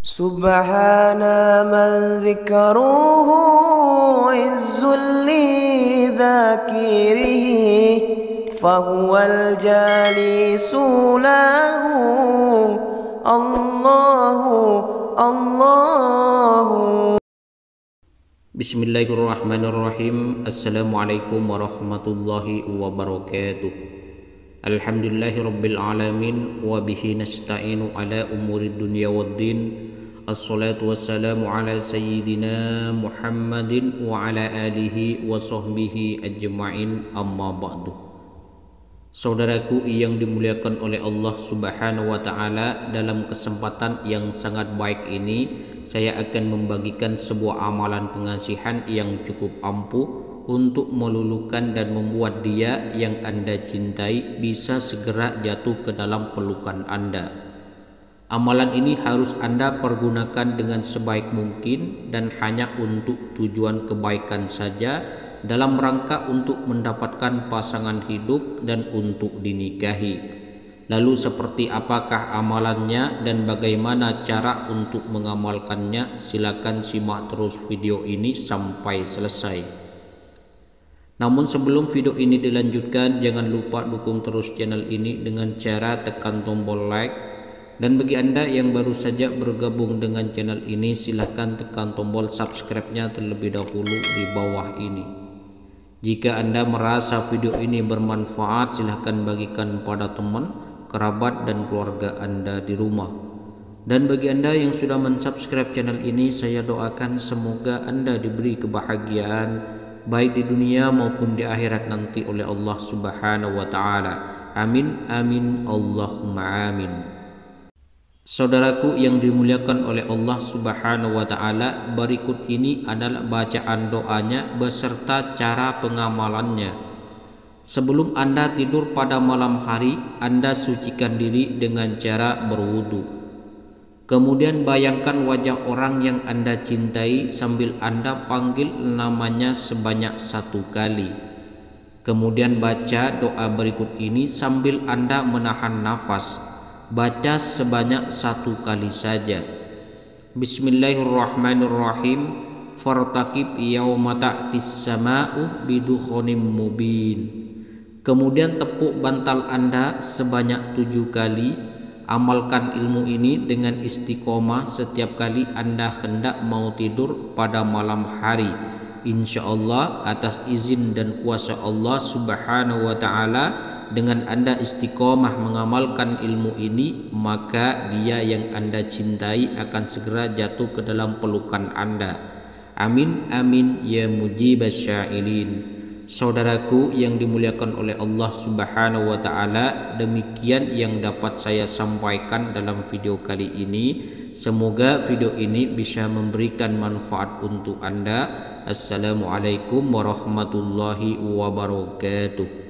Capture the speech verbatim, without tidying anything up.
سبحان من ذكره عز لذاكره فهو الجالس له الله الله. Bismillahirrahmanirrahim. Assalamualaikum warahmatullahi wabarakatuh. Alhamdulillahi rabbil alamin wa bihi nasta'inu ala umuri dunya waddin. Assalatu wassalamu ala sayyidina Muhammadin wa ala alihi wa sahbihi ajma'in, amma ba'du. Saudaraku yang dimuliakan oleh Allah Subhanahu wa taala, dalam kesempatan yang sangat baik ini saya akan membagikan sebuah amalan pengasihan yang cukup ampuh untuk meluluhkan dan membuat dia yang Anda cintai bisa segera jatuh ke dalam pelukan Anda. Amalan ini harus Anda pergunakan dengan sebaik mungkin dan hanya untuk tujuan kebaikan saja, dalam rangka untuk mendapatkan pasangan hidup dan untuk dinikahi. Lalu seperti apakah amalannya dan bagaimana cara untuk mengamalkannya? Silakan simak terus video ini sampai selesai. Namun sebelum video ini dilanjutkan, jangan lupa dukung terus channel ini dengan cara tekan tombol like. Dan bagi Anda yang baru saja bergabung dengan channel ini, silahkan tekan tombol subscribe-nya terlebih dahulu di bawah ini. Jika Anda merasa video ini bermanfaat, silahkan bagikan pada teman, kerabat, dan keluarga Anda di rumah. Dan bagi Anda yang sudah mensubscribe channel ini, saya doakan semoga Anda diberi kebahagiaan baik di dunia maupun di akhirat nanti oleh Allah Subhanahu wa taala. Amin amin Allahumma amin. Saudaraku yang dimuliakan oleh Allah Subhanahu wa taala, berikut ini adalah bacaan doanya beserta cara pengamalannya. Sebelum Anda tidur pada malam hari, Anda sucikan diri dengan cara berwudu. Kemudian bayangkan wajah orang yang Anda cintai sambil Anda panggil namanya sebanyak satu kali. Kemudian baca doa berikut ini sambil Anda menahan nafas. Baca sebanyak satu kali saja. Bismillahirrahmanirrahim. Fartaqib yauma ta'tis sama'u bidukhonim mubin. Kemudian tepuk bantal Anda sebanyak tujuh kali. Amalkan ilmu ini dengan istiqomah setiap kali Anda hendak mau tidur pada malam hari. Insya Allah atas izin dan kuasa Allah Subhanahu wa ta'ala, dengan Anda istiqomah mengamalkan ilmu ini, maka dia yang Anda cintai akan segera jatuh ke dalam pelukan Anda. Amin amin ya mujibas syailin. Saudaraku yang dimuliakan oleh Allah Subhanahu wa taala, demikian yang dapat saya sampaikan dalam video kali ini. Semoga video ini bisa memberikan manfaat untuk Anda. Assalamualaikum warahmatullahi wabarakatuh.